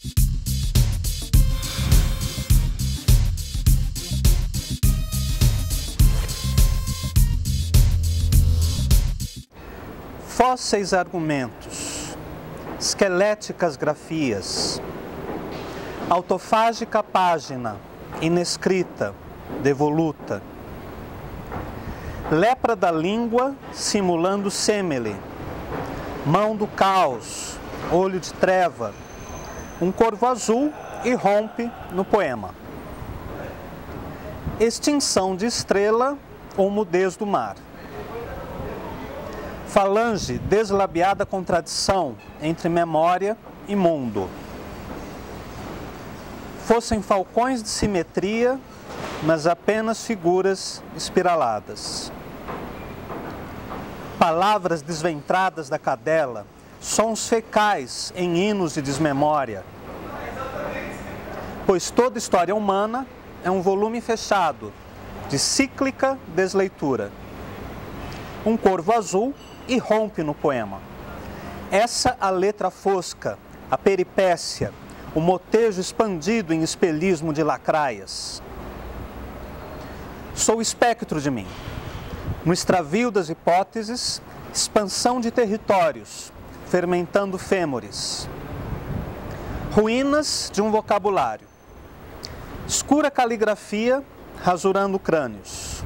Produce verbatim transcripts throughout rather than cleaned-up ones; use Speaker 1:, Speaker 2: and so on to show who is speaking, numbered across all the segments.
Speaker 1: Fósseis argumentos, esqueléticas grafias, autofágica página, inescrita, devoluta, lepra da língua simulando sêmele, mão do caos, olho de treva, um corvo azul irrompe no poema. Extinção de estrela ou mudez do mar. Falange deslabiada contradição entre memória e mundo. Fossem falcões de simetria, mas apenas figuras espiraladas. Palavras desventradas da cadela, sons fecais em hinos de desmemória. Pois toda história humana é um volume fechado, de cíclica desleitura. Um corvo azul irrompe no poema. Essa a letra fosca, a peripécia, o motejo expandido em espelhismo de lacraias. Sou espectro de mim. No extravio das hipóteses, expansão de territórios, fermentando fêmures. Ruínas de um vocabulário. Escura caligrafia, rasurando crânios.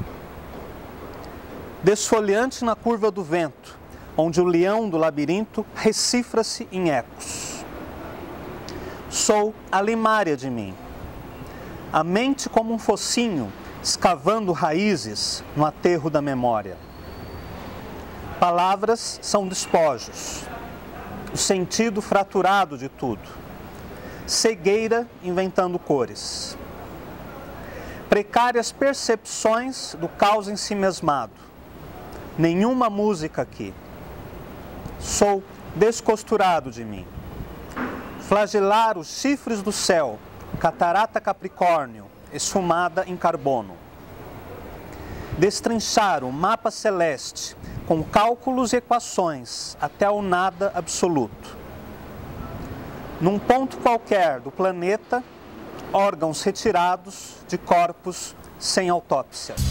Speaker 1: Desfolhante na curva do vento, onde o leão do labirinto recifra-se em ecos. Sou a limária de mim. A mente como um focinho, escavando raízes no aterro da memória. Palavras são despojos, o sentido fraturado de tudo. Cegueira inventando cores. Precárias percepções do caos ensimesmado. Nenhuma música aqui. Sou descosturado de mim. Flagelar os chifres do céu, catarata Capricórnio, esfumada em carbono. Destrinchar o mapa celeste com cálculos e equações até o nada absoluto. Num ponto qualquer do planeta, órgãos retirados de corpos sem autópsia.